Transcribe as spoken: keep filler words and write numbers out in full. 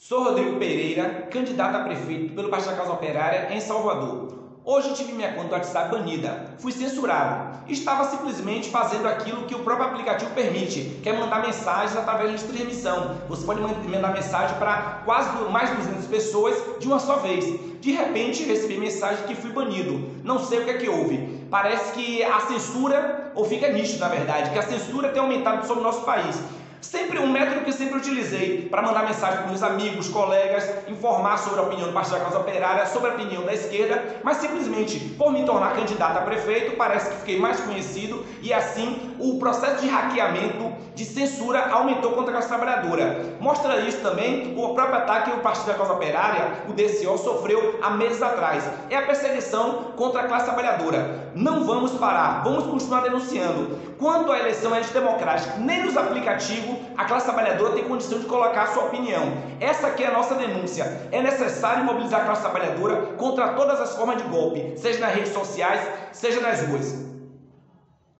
Sou Rodrigo Pereira, candidato a prefeito pelo Partido da Causa Operária em Salvador. Hoje tive minha conta do WhatsApp banida, fui censurado. Estava simplesmente fazendo aquilo que o próprio aplicativo permite, que é mandar mensagens através de transmissão. Você pode mandar mensagem para quase mais de duzentas pessoas de uma só vez. De repente recebi mensagem que fui banido. Não sei o que é que houve. Parece que a censura, ou fica nítido na verdade, que a censura tem aumentado sobre o nosso país. Sempre um método que sempre utilizei para mandar mensagem para meus amigos, colegas, informar sobre a opinião do Partido da Causa Operária, sobre a opinião da esquerda, mas simplesmente por me tornar candidato a prefeito, parece que fiquei mais conhecido e assim o processo de hackeamento, de censura aumentou contra a classe trabalhadora. Mostra isso também o próprio ataque que o Partido da Causa Operária, o D C O, sofreu há meses atrás. É a perseguição contra a classe trabalhadora. Não vamos parar, vamos continuar denunciando. Quanto à eleição antidemocrática, nem nos aplicativos a classe trabalhadora tem condição de colocar a sua opinião. Essa aqui é a nossa denúncia. É necessário mobilizar a classe trabalhadora contra todas as formas de golpe, seja nas redes sociais, seja nas ruas.